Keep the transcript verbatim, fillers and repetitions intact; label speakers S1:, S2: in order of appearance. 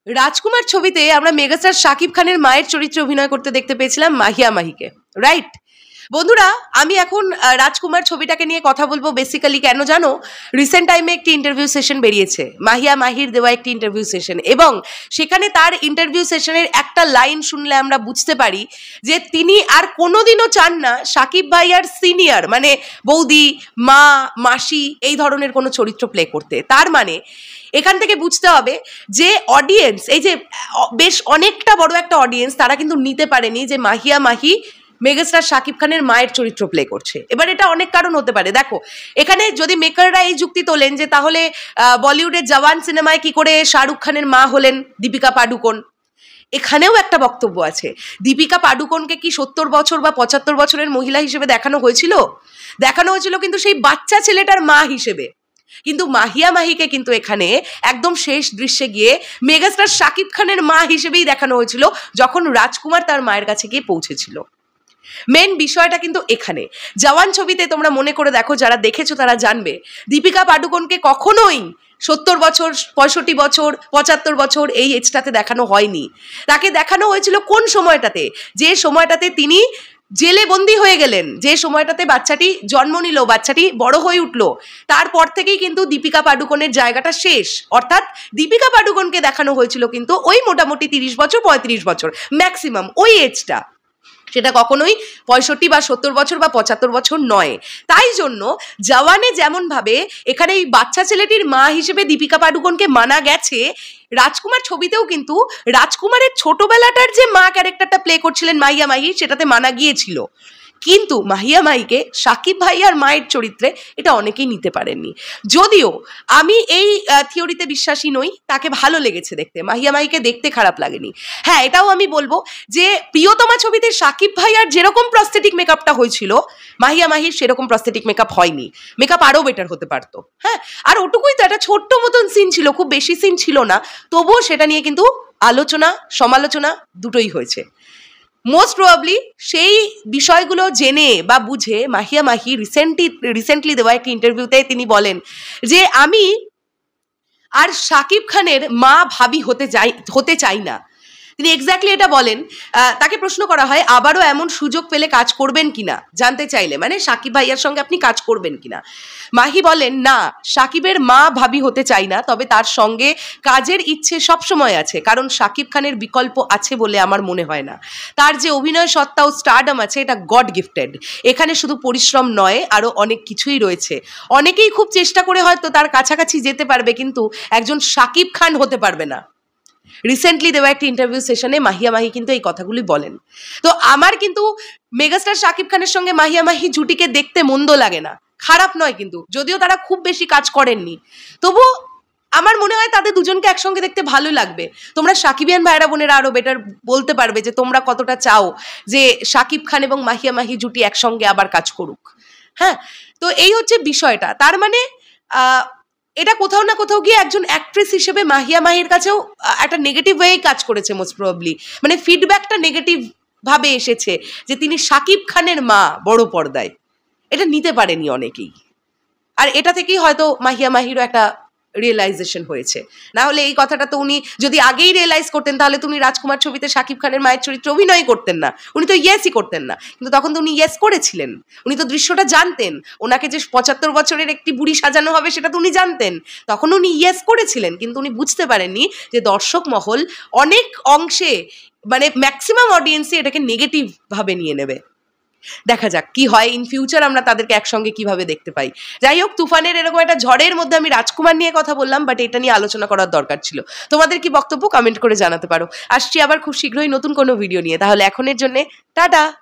S1: রাজকুমার ছবিতে আমরা মেগাস্টার শাকিব খানের মায়ের চরিত্রে অভিনয় করতে দেখতে পেয়েছিলাম মাহিয়া মাহিকে, রাইট? বন্ধুরা, আমি এখন রাজকুমার ছবিটাকে নিয়ে কথা বলবো বেসিক্যালি কেন জানো? রিসেন্ট টাইমে একটি ইন্টারভিউ সেশন বেরিয়েছে, মাহিয়া মাহির দেওয়া একটি ইন্টারভিউ সেশন, এবং সেখানে তার ইন্টারভিউ সেশনের একটা লাইন শুনলে আমরা বুঝতে পারি যে তিনি আর কোনোদিনও চান না শাকিব ভাইয়ার সিনিয়র মানে বৌদি, মা, মাসি এই ধরনের কোনো চরিত্র প্লে করতে। তার মানে এখান থেকে বুঝতে হবে যে অডিয়েন্স, এই যে বেশ অনেকটা বড় একটা অডিয়েন্স, তারা কিন্তু নিতে পারেনি যে মাহিয়া মাহি মেগাস্টার শাকিব খানের মায়ের চরিত্র প্লে করছে। এবার এটা অনেক কারণ হতে পারে। দেখো, এখানে যদি মেকাররা এই যুক্তি তোলেন যে তাহলে বলিউডের জওয়ান সিনেমায় কি করে শাহরুখ খানের মা হলেন দীপিকা পাডুকোন, এখানেও একটা বক্তব্য আছে। দীপিকা পাডুকোনকে কি সত্তর বছর বা পঁচাত্তর বছরের মহিলা হিসেবে দেখানো হয়েছিল? দেখানো হয়েছিল কিন্তু সেই বাচ্চা ছেলেটার মা হিসেবে। কিন্তু মাহিয়া মাহিকে কিন্তু এখানে একদম শেষ দৃশ্যে গিয়ে মেগাস্টার শাকিব খানের মা হিসেবেই দেখানো হয়েছিল, যখন রাজকুমার তার মায়ের কাছে গিয়ে পৌঁছেছিল। মেন বিষয়টা কিন্তু এখানে। জওয়ান ছবিতে তোমরা মনে করে দেখো, যারা দেখেছো তারা জানবে, দীপিকা পাডুকোনকে কখনোই সত্তর বছর, পঁয়ষট্টি বছর, পঁচাত্তর বছর এই এজটাতে দেখানো হয়নি। তাকে দেখানো হয়েছিল কোন সময়টাতে? যে সময়টাতে তিনি জেলে বন্দী হয়ে গেলেন, যে সময়টাতে বাচ্চাটি জন্ম নিল, বাচ্চাটি বড় হয়ে উঠলো, তারপর থেকেই কিন্তু দীপিকা পাডুকোনের জায়গাটা শেষ। অর্থাৎ দীপিকা পাডুকোনকে দেখানো হয়েছিল কিন্তু ওই মোটামুটি তিরিশ বছর, পঁয়ত্রিশ বছর ম্যাক্সিমাম ওই এজটা, সেটা কখনোই পঁয়ষট্টি বা সত্তর বছর বা পঁচাত্তর বছর নয়। তাই জন্য জওয়ানে যেমন ভাবে এখানে এই বাচ্চা ছেলেটির মা হিসেবে দীপিকা পাডুকোনকে মানা গেছে, রাজকুমার ছবিতেও কিন্তু রাজকুমারের ছোটবেলাটার যে মা ক্যারেক্টারটা প্লে করছিলেন মাহিয়া মাহি, সেটাতে মানা গিয়েছিল। কিন্তু মাহিয়া মাহিকে শাকিব ভাইয়ার মায়ের চরিত্রে এটা অনেকেই নিতে পারেননি। যদিও আমি এই থিওরিতে বিশ্বাসী নই, তাকে ভালো লেগেছে দেখতে, মাহিয়া মাহিকে দেখতে খারাপ লাগেনি। হ্যাঁ, এটাও আমি বলবো যে প্রিয়তমা ছবিতে শাকিব ভাইয়ার যেরকম প্রস্থেটিক মেকআপটা হয়েছিল, মাহিয়া মাহির সেরকম প্রস্থেটিক মেকআপ হয়নি। মেকআপ আরও বেটার হতে পারতো। হ্যাঁ, আর ওটুকুই তো, একটা ছোট্ট মতন সিন ছিল, খুব বেশি সিন ছিল না, তবুও সেটা নিয়ে কিন্তু আলোচনা সমালোচনা দুটোই হয়েছে। মোস্ট প্রবাবলি সেই বিষয়গুলো জেনে বা বুঝে মাহিয়া মাহি রিসেন্টলি রিসেন্টলি দেওয়া একটি ইন্টারভিউতে তিনি বলেন যে আমি আর শাকিব খানের মা ভাবি হতে চাই হতে চাই না। তিনি এক্স্যাক্টলি এটা বলেন। তাকে প্রশ্ন করা হয় আবারও এমন সুযোগ পেলে কাজ করবেন কিনা, জানতে চাইলে, মানে শাকিব ভাইয়ার সঙ্গে আপনি কাজ করবেন কিনা। মাহি বলেন, না, শাকিবের মা ভাবি হতে চাই না, তবে তার সঙ্গে কাজের ইচ্ছে সবসময় আছে, কারণ শাকিব খানের বিকল্প আছে বলে আমার মনে হয় না। তার যে অভিনয় সত্তা ও স্টারডম আছে, এটা গড গিফটেড। এখানে শুধু পরিশ্রম নয়, আরও অনেক কিছুই রয়েছে। অনেকেই খুব চেষ্টা করে হয়তো তার কাছাকাছি যেতে পারবে, কিন্তু একজন শাকিব খান হতে পারবে না। রিসেন্টলি দেওয়া একটি ইন্টারভিউ সেশনে মাহিয়া মাহি কিন্তু এই কথাগুলি বলেন। তো আমার কিন্তু মেগাস্টার শাকিব খানের সঙ্গে মাহিয়া মাহি জুটিকে দেখতে মন্দ লাগে না, খারাপ নয় কিন্তু, যদিও তারা খুব বেশি কাজ করেননি, তবু আমার মনে হয় তাদের দুজনকে একসঙ্গে দেখতে ভালো লাগবে। তোমরা শাকিবিয়ান ভাইরা বোনেরা আরও বেটার বলতে পারবে যে তোমরা কতটা চাও যে শাকিব খান এবং মাহিয়া মাহি জুটি একসঙ্গে আবার কাজ করুক। হ্যাঁ, তো এই হচ্ছে বিষয়টা। তার মানে আহ এটা কোথাও না কোথাও গিয়ে একজন অ্যাক্ট্রেস হিসেবে মাহিয়া মাহির কাছেও একটা নেগেটিভ ওয়েই কাজ করেছে মোস্ট প্রবাবলি, মানে ফিডব্যাকটা নেগেটিভ ভাবে এসেছে যে তিনি শাকিব খানের মা বড় পর্দায়, এটা নিতে পারেনি অনেকেই। আর এটা থেকেই হয়তো মাহিয়া মাহিরও একটা রিয়েলাইজেশন হয়েছে। না হলে এই কথাটা তো উনি যদি আগেই রিয়েলাইজ করতেন, তাহলে তো উনি রাজকুমার ছবিতে শাকিব খানের মায়ের চরিত্রে অভিনয় করতেন না, উনি তো ইয়েসই করতেন না। কিন্তু তখন তো উনি ইয়েস করেছিলেন, উনি তো দৃশ্যটা জানতেন, ওনাকে যে পঁচাত্তর বছরের একটি বুড়ি সাজানো হবে সেটা তো উনি জানতেন, তখন উনি ইয়েস করেছিলেন। কিন্তু উনি বুঝতে পারেননি যে দর্শক মহল অনেক অংশে, মানে ম্যাক্সিমাম অডিয়েন্সই এটাকে নেগেটিভ ভাবে নিয়ে নেবে। দেখা যাক কি হয় ইন ফিউচার, আমরা তাদেরকে একসঙ্গে কিভাবে দেখতে পাই। যাই হোক, তুফানের এরকম একটা ঝড়ের মধ্যে আমি রাজকুমার নিয়ে কথা বললাম, বাট এটা নিয়ে আলোচনা করার দরকার ছিল। তোমাদের কি বক্তব্য কমেন্ট করে জানাতে পারো। আসছি আবার খুব শীঘ্রই নতুন কোনো ভিডিও নিয়ে, তাহলে এখনের জন্য টাটা।